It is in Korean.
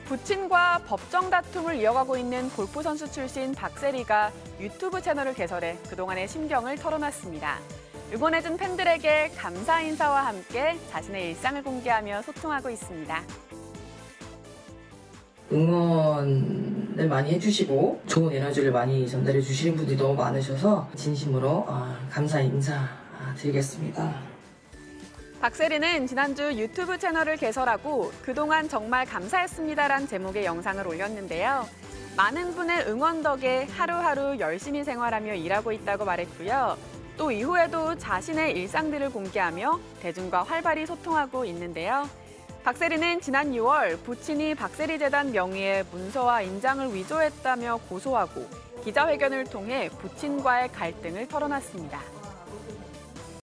부친과 법정 다툼을 이어가고 있는 골프 선수 출신 박세리가 유튜브 채널을 개설해 그동안의 심경을 털어놨습니다. 응원해준 팬들에게 감사 인사와 함께 자신의 일상을 공개하며 소통하고 있습니다. 응원을 많이 해주시고 좋은 에너지를 많이 전달해 주시는 분들이 너무 많으셔서 진심으로 감사 인사 드리겠습니다. 박세리는 지난주 유튜브 채널을 개설하고 그동안 정말 감사했습니다란 제목의 영상을 올렸는데요. 많은 분의 응원 덕에 하루하루 열심히 생활하며 일하고 있다고 말했고요. 또 이후에도 자신의 일상들을 공개하며 대중과 활발히 소통하고 있는데요. 박세리는 지난 6월 부친이 박세리재단 명의의 문서와 인장을 위조했다며 고소하고 기자회견을 통해 부친과의 갈등을 털어놨습니다.